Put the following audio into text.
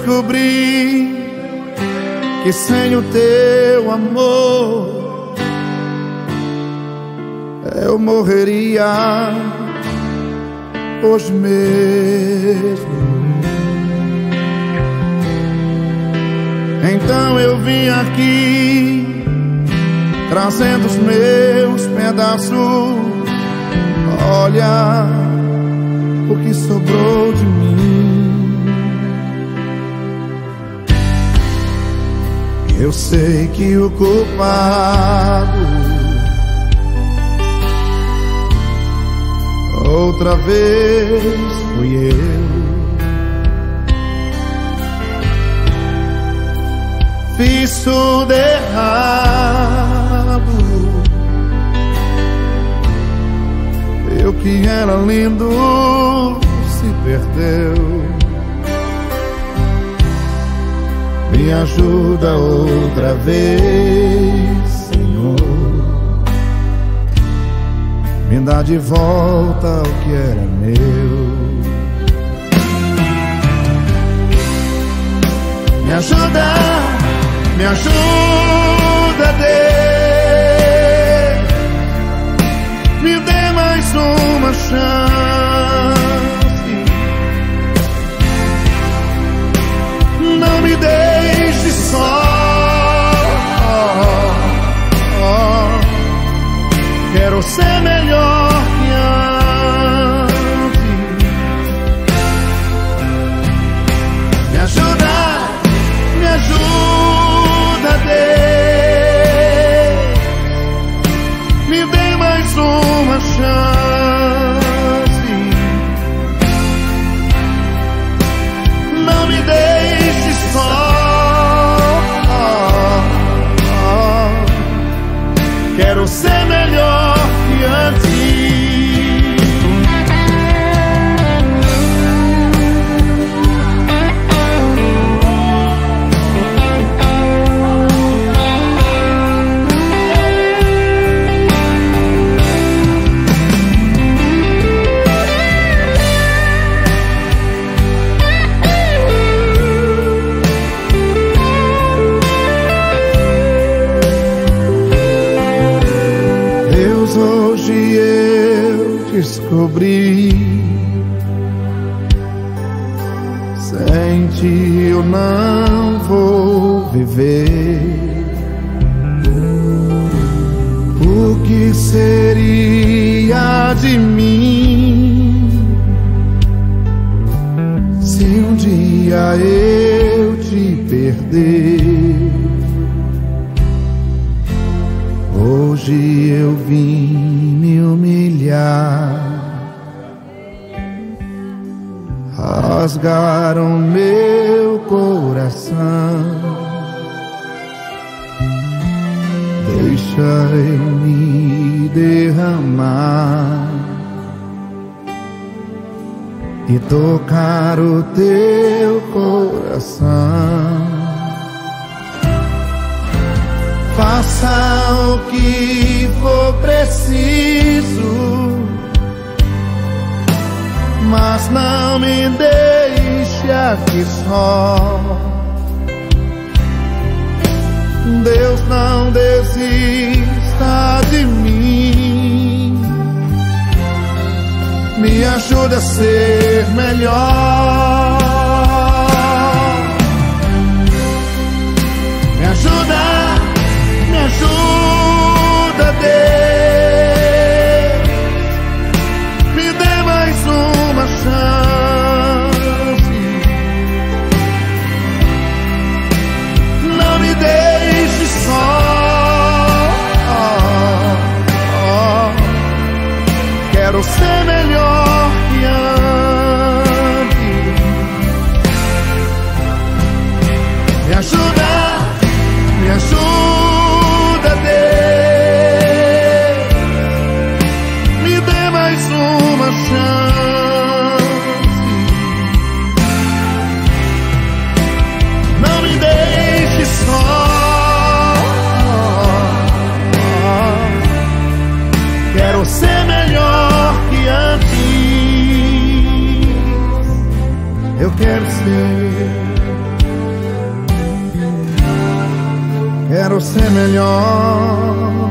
descobri que sem o teu amor eu morreria hoje mesmo. Então eu vim aqui trazendo os meus pedaços. Olha o que sobrou de mim. Eu sei que o culpado outra vez fui eu. Fiz tudo errado. Eu que era lindo se perdeu. Me ajuda outra vez, Senhor. Me dá de volta o que era meu. Me ajuda, Deus. Me dê mais uma chance. Não me deixe só. Quero ser melhor que antes. Me ajuda, Deus. Me dê mais uma chance. Não me deixe só. Quero ser melhor que antes. Hoje eu descobri, sem ti eu não vou viver. O que seria de mim se um dia eu te perder? Hoje eu vim me humilhar. Rasgaram meu coração. Deixa eu me derramar e tocar o teu coração. Faça o que for preciso, mas não me deixe aqui só. Deus, não desista de mim. Me ajuda a ser melhor. Me ajuda, Deus. Me dê mais uma chance. Não me deixe só. Quero ser melhor que antes. Me ajuda, ser melhor que antes. Eu quero ser ser melhor.